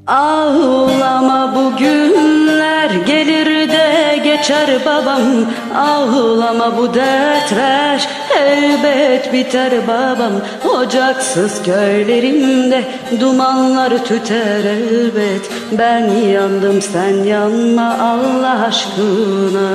Ağlama bugünler gelir de geçer babam. Ağlama bu dertler elbet biter babam. Ocaksız köylerimde dumanlar tüter elbet. Ben yandım sen yanma Allah aşkına.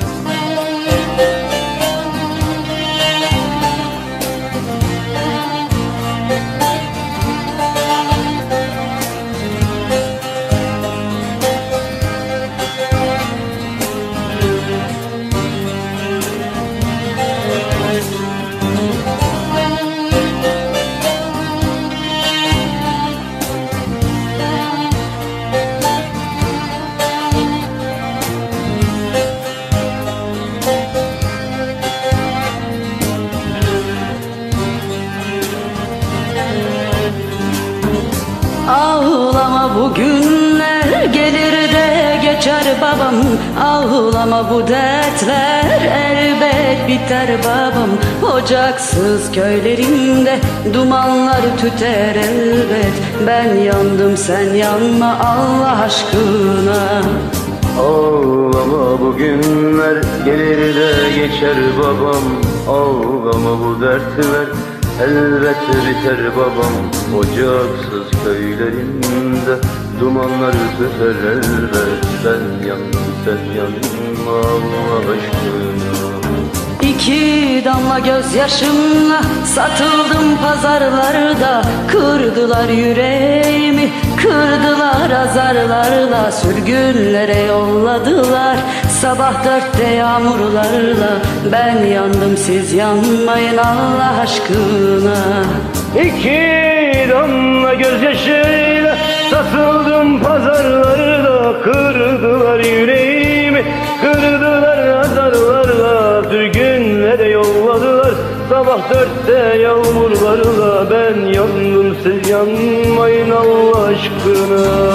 Ağlama bugünler gelir de geçer babam. Ağlama bu dertler elbet biter babam. Ocaksız köylerimde dumanlar tüter elbet. Ben yandım sen yanma Allah aşkına. Ağlama bugünler gelir de geçer babam. Ağlama bu dertler elbet biter babam. Ocaksız köylerimde dumanlar tüter elbet. Ben yandım sen yanma Allah aşkına. İki damla gözyaşımla satıldım pazarlarda. Kırdılar yüreğimi, kırdılar azarlarla. Sürgünlere yolladılar sabah dörtte yağmurlarla. Ben yandım siz yanmayın Allah aşkına. İki damla gözyaşıyla satıldım pazarlarda. Kırdılar yüreğimi, kırdılar azarlarla. Sürgünlere yolladılar sabah dörtte yağmurlarla. Ben yandım siz yanmayın Allah aşkına.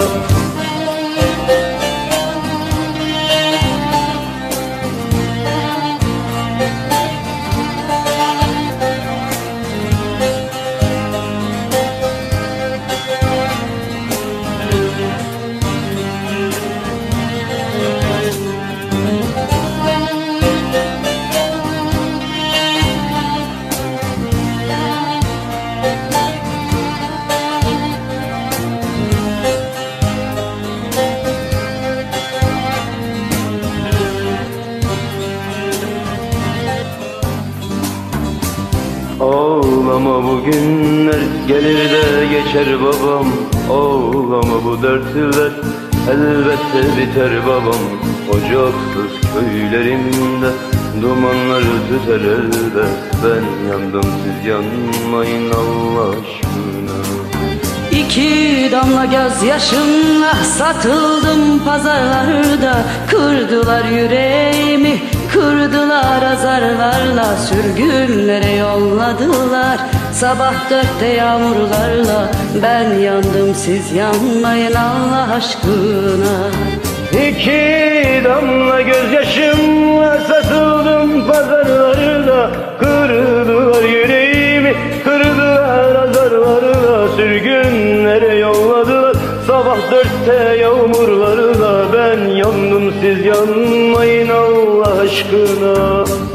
Ağlama bugünler gelir de geçer babam. Ağlama bu dertler elbette biter babam. Ocaksız köylerimde dumanlar tüter elbet. Ben yandım siz yanmayın Allah aşkına. İki damla gözyaşımla satıldım pazarlarda. Kırdılar yüreğimi, kırdılar azarlarla. Sürgünlere yolladılar sabah dörtte yağmurlarla. Ben yandım siz yanmayın Allah aşkına. İki damla gözyaşımla satıldım pazarlarda. Kırdılar yüreğimi, kırdılar azarlarla. Sürgünlere yolladılar sabah dörtte yağmurlarla. Ben yandım siz yanmayın Allah aşkına.